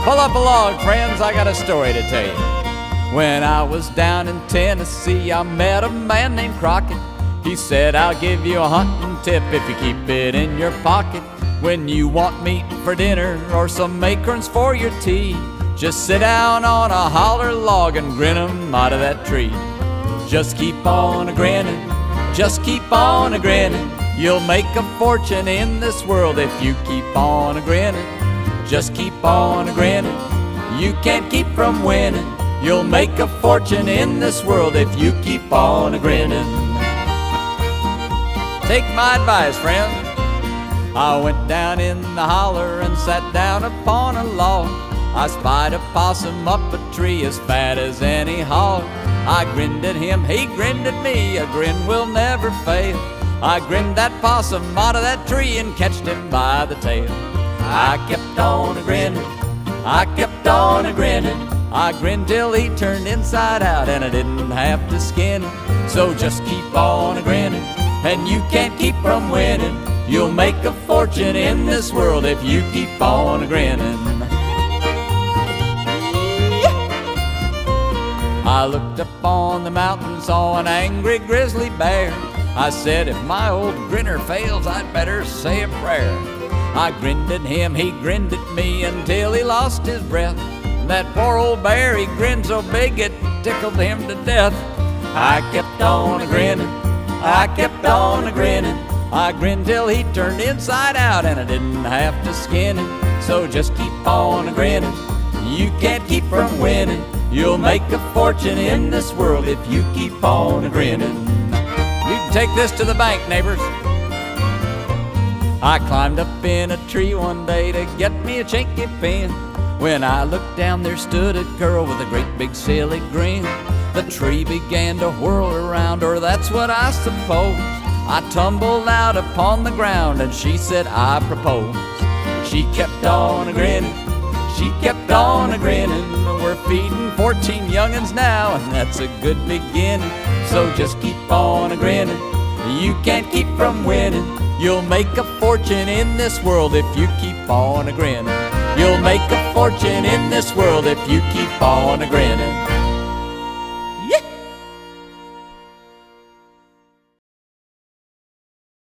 Pull up a log, friends, I got a story to tell you. When I was down in Tennessee, I met a man named Crockett. He said, I'll give you a hunting tip if you keep it in your pocket. When you want meat for dinner or some acorns for your tea, just sit down on a holler log and grin 'em out of that tree. Just keep on a-grinning, just keep on a-grinning. You'll make a fortune in this world if you keep on a-grinning. Just keep on a-grinning, you can't keep from winning. You'll make a fortune in this world if you keep on a-grinning. Take my advice, friend. I went down in the holler and sat down upon a log. I spied a possum up a tree as fat as any hog. I grinned at him, he grinned at me, a grin will never fail. I grinned that possum out of that tree and catched him by the tail. I kept on a-grinning, I kept on a-grinning. I grinned till he turned inside out and I didn't have to skin him. So just keep on a-grinning, and you can't keep from winning. You'll make a fortune in this world if you keep on a-grinning. I looked up on the mountain, saw an angry grizzly bear. I said, if my old grinner fails, I'd better say a prayer. I grinned at him, he grinned at me until he lost his breath. That poor old bear, he grinned so big it tickled him to death. I kept on a-grinning, I kept on a-grinning. I grinned till he turned inside out and I didn't have to skin him. So just keep on a-grinning, you can't keep from winning. You'll make a fortune in this world if you keep on a-grinning. You can take this to the bank, neighbors. I climbed up in a tree one day to get me a chinky pin. When I looked down, there stood a girl with a great big silly grin. The tree began to whirl around, or that's what I suppose. I tumbled out upon the ground and she said, I propose. She kept on a-grinning, she kept on a-grinning. We're feeding 14 young'uns now, and that's a good beginning. So just keep on a-grinning, you can't keep from winning. You'll make a fortune in this world if you keep on a-grinning. You'll make a fortune in this world if you keep on a-grinning.